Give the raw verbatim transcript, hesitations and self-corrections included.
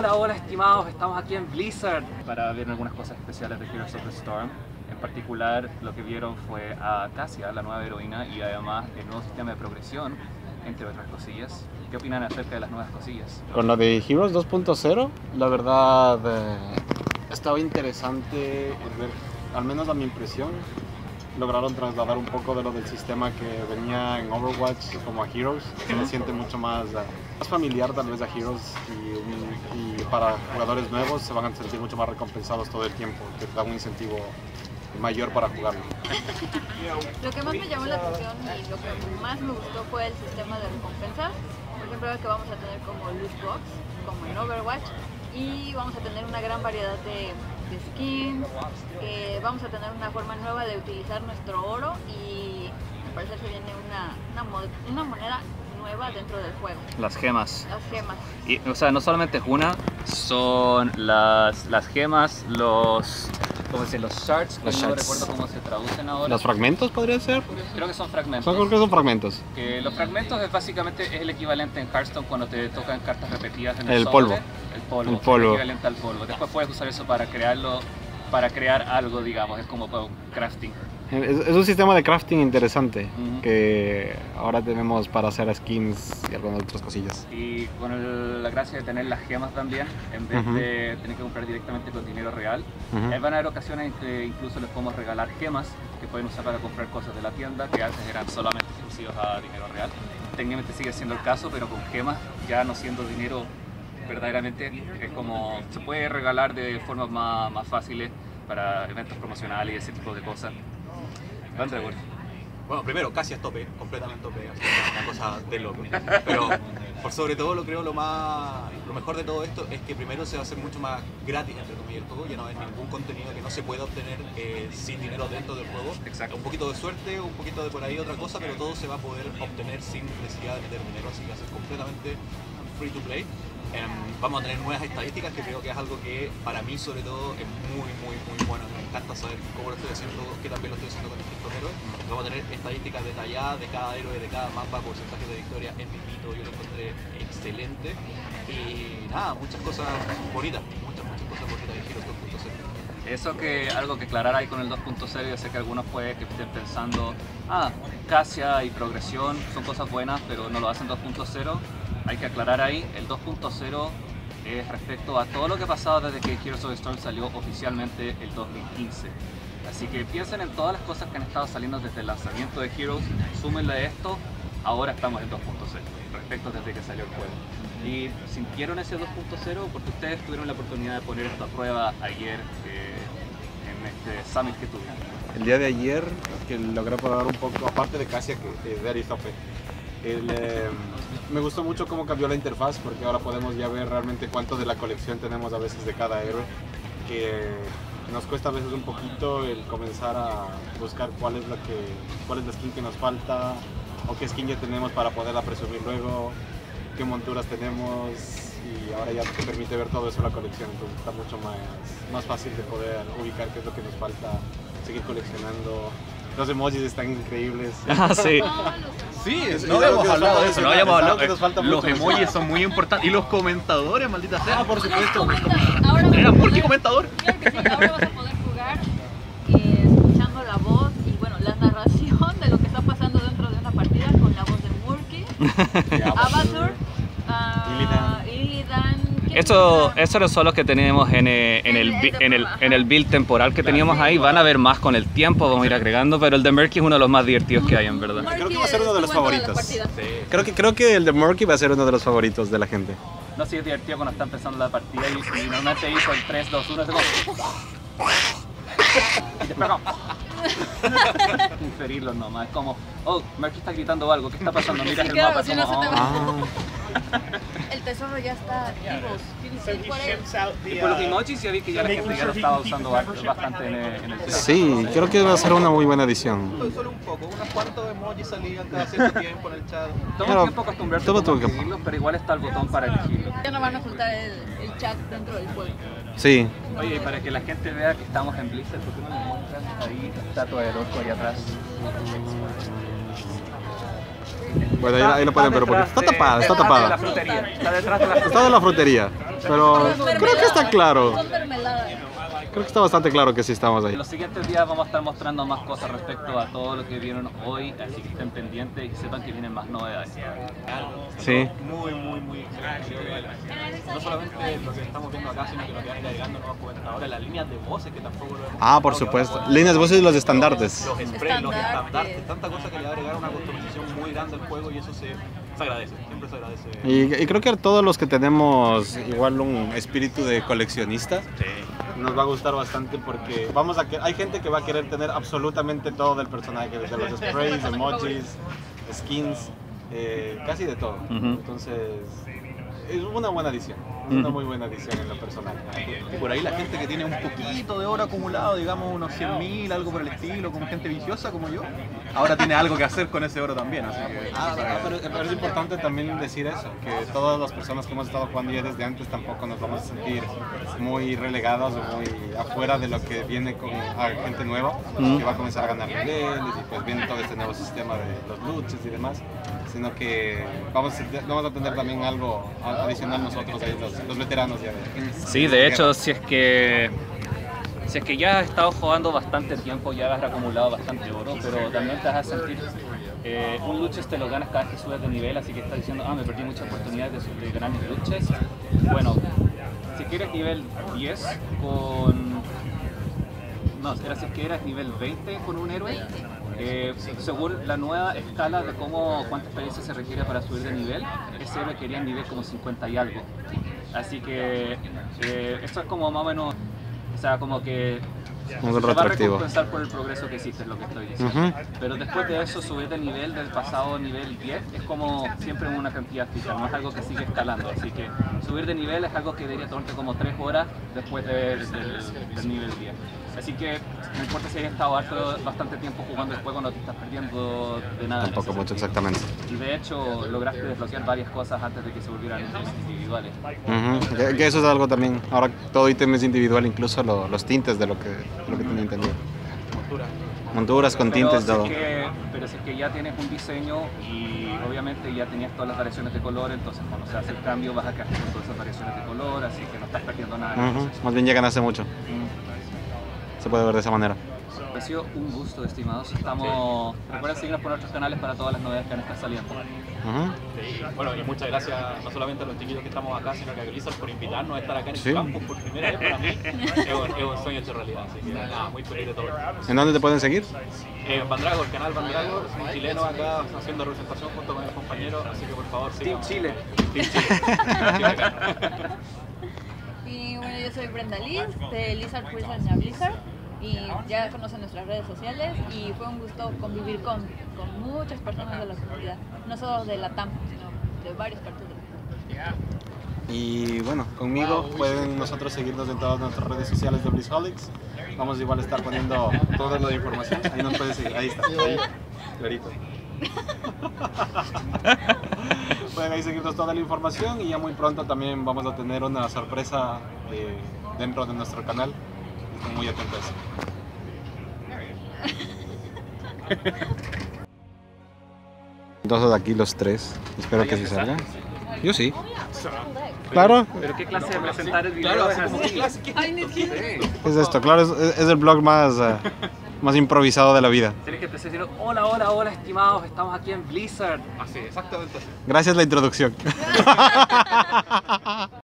Hola, hola estimados, estamos aquí en Blizzard para ver algunas cosas especiales de Heroes of the Storm. En particular, lo que vieron fue a Cassia, la nueva heroína, y además el nuevo sistema de progresión, entre otras cosillas. ¿Qué opinan acerca de las nuevas cosillas? Con lo de Heroes dos punto cero, la verdad eh, estaba interesante el ver, al menos a mi impresión, lograron trasladar un poco de lo del sistema que venía en Overwatch como a Heroes. Se le siente mucho más, uh, más familiar tal vez a Heroes y, y para jugadores nuevos se van a sentir mucho más recompensados todo el tiempo, que da un incentivo mayor para jugarlo. Lo que más me llamó la atención y lo que más me gustó fue el sistema de recompensas. Por ejemplo, que vamos a tener como loot box, como en Overwatch, y vamos a tener una gran variedad de de skins, eh, vamos a tener una forma nueva de utilizar nuestro oro y me parece que viene una, una, mo una moneda nueva dentro del juego. Las gemas. Las gemas. Y, o sea, no solamente es una, son las, las gemas, los... ¿Cómo se dice? Los shards, que Los no shards. recuerdo cómo se traducen ahora. ¿Los fragmentos podría ser? Creo que son fragmentos. Son, creo que son fragmentos. Que los fragmentos es básicamente es el equivalente en Hearthstone cuando te tocan cartas repetidas en el, El sobre. polvo. El polvo. El polvo. El equivalente al polvo. Después puedes usar eso para crearlo, para crear algo, digamos, es como para crafting. Es, es un sistema de crafting interesante, Uh-huh. que ahora tenemos para hacer skins y algunas otras cosillas. Y con el- la gracia de tener las gemas también, en vez Ujú. de tener que comprar directamente con dinero real, Ujú. ahí van a haber ocasiones en que incluso les podemos regalar gemas que pueden usar para comprar cosas de la tienda que antes eran solamente exclusivos a dinero real. Técnicamente sigue siendo el caso, pero con gemas ya no siendo dinero verdaderamente, es como se puede regalar de formas más, más fáciles para eventos promocionales y ese tipo de cosas. Van Dragon. Bueno, primero, casi es tope, completamente tope, así que una cosa de loco. Pero por sobre todo lo creo lo más, lo mejor de todo esto es que primero se va a hacer mucho más gratis entre comillas el juego, ya no hay ningún contenido que no se pueda obtener eh, sin dinero dentro del juego. Exacto. Un poquito de suerte, un poquito de por ahí otra cosa, pero todo se va a poder obtener sin necesidad de meter dinero, así que va a ser completamente free to play. Um, vamos a tener nuevas estadísticas que creo que es algo que para mí sobre todo es muy muy muy bueno. Me encanta saber cómo lo estoy haciendo, que también lo estoy haciendo con distintos héroes. Vamos a tener estadísticas detalladas de cada héroe, de cada mapa, porcentajes de victoria, M V P, yo lo encontré excelente. Y nada, muchas cosas bonitas, muchas muchas cosas bonitas de Heroes dos punto cero. Eso que algo que aclarar ahí con el dos punto cero, yo sé que algunos puede que estén pensando, ah, Cassia y progresión son cosas buenas, pero no lo hacen dos punto cero. Hay que aclarar ahí, el dos punto cero es respecto a todo lo que ha pasado desde que Heroes of the Storm salió oficialmente el dos mil quince. Así que piensen en todas las cosas que han estado saliendo desde el lanzamiento de Heroes, súmenle esto, ahora estamos en dos punto cero, respecto desde que salió el juego. ¿Y sintieron ese dos punto cero? Porque ustedes tuvieron la oportunidad de poner esto a prueba ayer eh, en este summit que tuvimos. El día de ayer, que logré probar un poco, aparte de Cassia, que es very tope, el, eh, me gustó mucho cómo cambió la interfaz, porque ahora podemos ya ver realmente cuánto de la colección tenemos a veces de cada héroe, que nos cuesta a veces un poquito el comenzar a buscar cuál es la, que, cuál es la skin que nos falta, o qué skin ya tenemos para poderla presumir luego, qué monturas tenemos, y ahora ya te permite ver todo eso en la colección, entonces está mucho más, más fácil de poder ubicar qué es lo que nos falta, seguir coleccionando. Los emojis están increíbles. Ah, sí. Sí, Es- no es algo habíamos que nos hablado falta de eso, mencionar, no habíamos es hablado. algo que nos falta Los mucho emojis mencionar. son muy importantes. Y los comentadores, maldita sea. Ah, por supuesto. Ahora vas Era a Murky poder- comentador. Claro que sí, ahora vas a poder jugar eh, escuchando la voz y bueno, la narración de lo que está pasando dentro de una partida con la voz de Murky, Avatar, uh, Illidan. ¿quién Eso, más? esos son los que tenemos en, eh, en, el, bi- en, el, en el build temporal que teníamos ahí. Van a haber más con el tiempo, vamos a ir agregando, pero el de Murky es uno de los más divertidos que hay, en verdad. Murky Creo que va a ser uno de los estuvo en todas las favoritos. partidas. Creo que, creo que el de Murky va a ser uno de los favoritos de la gente. No sé si es divertido cuando está empezando la partida y, y normalmente hizo el tres, dos, uno, es como... Y después como... Inferirlos nomás, es como, oh, Murky está gritando algo, ¿qué está pasando? Miras el Claro, mapa, si es no como, se te oh. Ah, El tesoro ya está vivos. Tienes que ir por él. Y por los emojis ya vi que ya la gente ya lo estaba usando bastante en el, en el chat. sí, creo que va a ser una muy buena edición. Solo un poco, unos cuantos emojis salían cada cierto tiempo en el chat. Toma Claro, tiempo acostumbrarse toma a cómo tu tiempo. conseguirlos, pero igual está el botón para elegirlo. Ya no van a ocultar el, el chat dentro del juego. Sí. Oye, y para que la gente vea que estamos en Blizzard, ¿por qué no me muestras ahí la estatua del orco ahí atrás? Bueno, ahí, ahí lo pueden ver un poquito. Está tapada, está Está de la tapada. frutería. Está detrás de la frutería. Está de la frutería. Pero creo que está claro. Son mermeladas. Creo que está bastante claro que sí estamos ahí. En los siguientes días vamos a estar mostrando más cosas respecto a todo lo que vieron hoy, así que estén pendientes y sepan que vienen más novedades. Sí. Muy, muy, muy excelente. No solamente lo que estamos viendo acá, sino que lo que van agregando nuevos comentadores, las líneas de voces que tampoco lo hemos Ah, por supuesto. Líneas voces y los estandartes. Los sprays, los Estandartes. estandartes, tanta cosa que le va a agregar una customización muy grande al juego y eso se, se agradece, siempre se agradece. Y, y creo que a todos los que tenemos igual un espíritu de coleccionista, nos va a gustar bastante porque vamos a que hay gente que va a querer tener absolutamente todo del personaje, desde los sprays, emojis, skins, eh, casi de todo. Ujú. Entonces, es una buena adición, es una muy buena adición en lo personal. Y por ahí la gente que tiene un poquito de oro acumulado, digamos unos cien mil, algo por el estilo, como gente viciosa como yo, ahora tiene algo que hacer con ese oro también, así que... Ah, ah, pero, pero es importante también decir eso, que todas las personas que hemos estado jugando ya desde antes tampoco nos vamos a sentir muy relegados o muy afuera de lo que viene con a gente nueva, Mm. que va a comenzar a ganar niveles y pues viene todo este nuevo sistema de los luches y demás, sino que vamos a, vamos a tener también algo adicional nosotros, ahí, los, los veteranos ya de... Sí, de hecho, si es que si es que ya has estado jugando bastante tiempo, ya has acumulado bastante oro, pero también te vas a sentir eh, un luches te lo ganas cada vez que subes de nivel, así que estás diciendo, ah, me perdí muchas oportunidades de, sub- de ganar mis luches. Bueno, si quieres nivel diez con... No, era si es que eras nivel veinte con un héroe, eh, según la nueva escala de cómo cuánta experiencia se requiere para subir de nivel, ese héroe quería nivel como cincuenta y algo. Así que eh, esto es como más o menos, o sea, como que Un se va a retroactivo. recompensar por el progreso que hiciste, es lo que estoy diciendo. Ujú. Pero después de eso, subir de nivel del pasado nivel diez es como siempre una cantidad fija, no es algo que sigue escalando. Así que subir de nivel es algo que debería tomarte como tres horas después de- del, del nivel diez. Así que no importa si hayas estado harto, bastante tiempo jugando el juego, no te estás perdiendo de nada. en Tampoco ese mucho sentido. exactamente. Y de hecho lograste desbloquear varias cosas antes de que se volvieran ítems individuales. Ujú, que, que eso es algo también, ahora todo ítem es individual, incluso lo- los tintes de lo que, de lo que tenía entendido. Montura. Monturas con Pero tintes, si es todo. que, pero si es que ya tienes un diseño y obviamente ya tenías todas las variaciones de color, entonces cuando se hace el cambio vas a quedar con todas esas variaciones de color, así que no estás perdiendo nada. en el Ujú, proceso. más bien llegan hace mucho, Mm. se puede ver de esa manera. Ha sido un gusto, estimados. Estamos... Recuerden seguirnos por nuestros canales para todas las novedades que van a estar saliendo. Ujú. Sí, bueno, y muchas gracias no solamente a los chiquillos que estamos acá, sino que a Blizzard por invitarnos a estar acá en Sí. el campus por primera vez para mí. Es un, es un sueño hecho realidad, así que nada, muy feliz de todo. ¿En dónde te pueden seguir? Eh, Bandrago, el canal Bandrago, un chileno acá haciendo representación junto con el compañero, así que por favor Team sigan. Chile. Team Chile. Y bueno, yo soy Brenda Liz de Lizard Prison a Blizzard y ya conocen nuestras redes sociales y fue un gusto convivir con, con muchas personas de la comunidad, no solo de la T A M, sino de varias partes del mundo. Y bueno, conmigo pueden nosotros seguirnos en todas nuestras redes sociales de Blizzholics. Vamos igual a estar poniendo toda la información. Ahí nos pueden seguir, ahí está, ahí, clarito. Pueden ahí seguirnos toda la información y ya muy pronto también vamos a tener una sorpresa eh, dentro de nuestro canal. Estén muy atentos a eso. Entonces aquí los tres, espero que sí salga. Yo sí. Claro, ¿Pero qué clase de presentar el video Claro, es así como así? clase, ¿qué? es esto, claro, es, es el blog más, eh, más improvisado de la vida. Tienes que empezar diciendo, hola, hola, hola, estimados, estamos aquí en Blizzard. Así, exactamente así. Gracias la introducción.